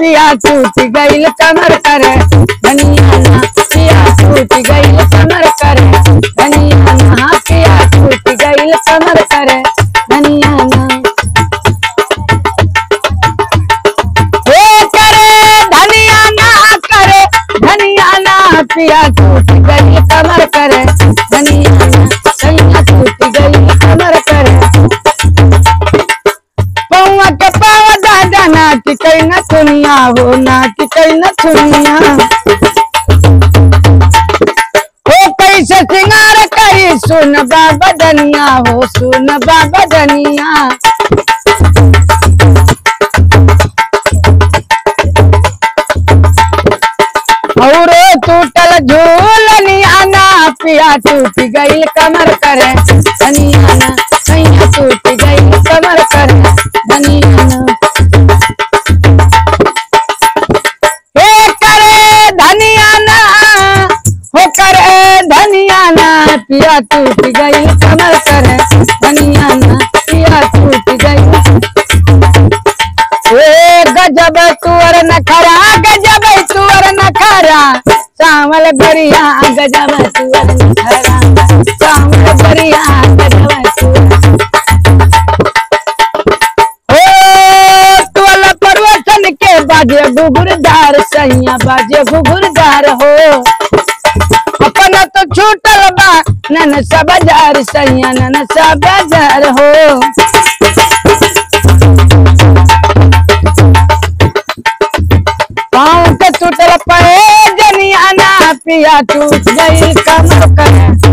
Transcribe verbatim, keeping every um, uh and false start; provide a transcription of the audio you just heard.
पिया टूट गईल कमर करे धनिया ना पिया टूट गईल कमर करे धनिया ना पिया टूट गईल कमर करे धनिया ना पिया टूट गई कमर करे धनिया ना सैया टूट गई कमर करे पौआ के पावा दादा ना टिकई न दुनिया हो ना टिकई न दुनिया हो कैसे सिंगार करी सुन बाबा धनिया हो सुन बाबा धनिया और टूटल झूलनिया ना पिया टूट गई कमर करे धनिया ना सैया टूट गई कमर करे धनिया ना हे करे धनिया ना हो करे धनिया ना पिया टूट गई कमर करे धनिया ना पिया टूट गई ए गजब तुअर नखरा गजब तुअर नखरा सावल बढ़िया गजब तुअर नखरा सावल बढ़िया गजब ओ तुअल परवचन के बाजे घुघुरदार सैया बाजे घुघुरदार हो अपना तो छूटल बा नन सब बाजार सैया नन सब बाजार हो पाँव के टूटल पे जनिया ना पिया टूट गई कमर करे